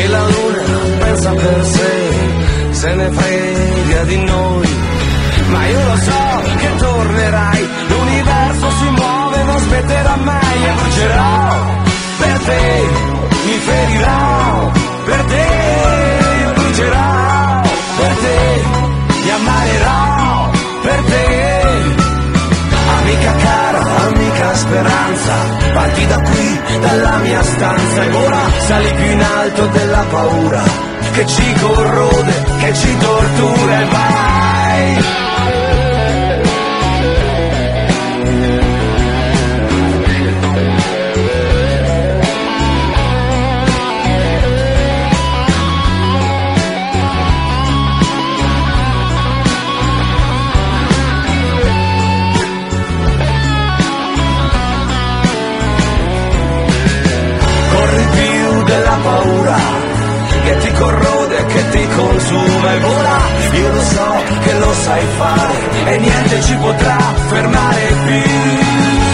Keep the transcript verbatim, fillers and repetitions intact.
e la luna pensa per sé, se ne frega di noi. Ma io lo so che tornerai, l'universo si muove, non aspetterà mai e brucerò per te, mi ferirò per te, io brucerò per te, ti ammarerò per te. Amica cara, amica speranza, parti da qui, dalla mia stanza e ora sali più in alto della paura che ci corrode, che ci tortura e vai. Paura che ti corrode, che ti consuma e vola. Io lo so che lo sai fare e niente ci potrà fermare più.